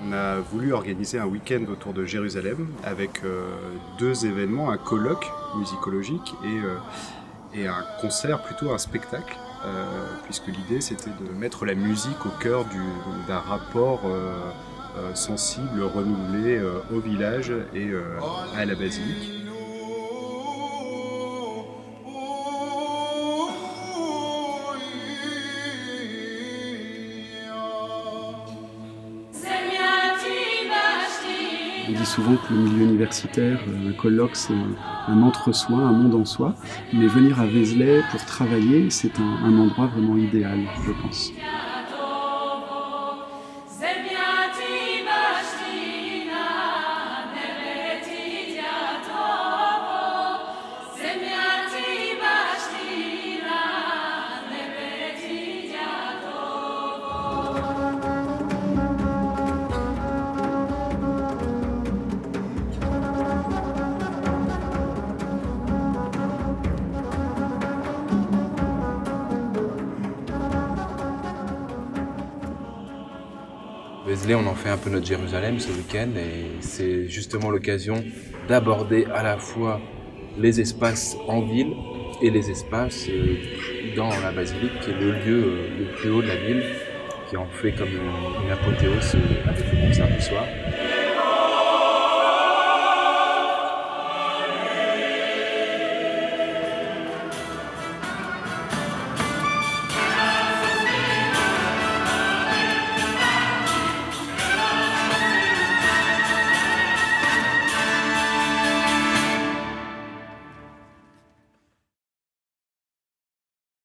On a voulu organiser un week-end autour de Jérusalem avec deux événements, un colloque musicologique et un concert, plutôt un spectacle, puisque l'idée c'était de mettre la musique au cœur d'un rapport sensible, renouvelé au village et à la basilique. On dit souvent que le milieu universitaire, un colloque, c'est un entre-soi, un monde en soi. Mais venir à Vézelay pour travailler, c'est un endroit vraiment idéal, je pense. Vézelay, on en fait un peu notre Jérusalem ce week-end et c'est justement l'occasion d'aborder à la fois les espaces en ville et les espaces dans la basilique qui est le lieu le plus haut de la ville qui en fait comme une apothéose avec le concert du soir.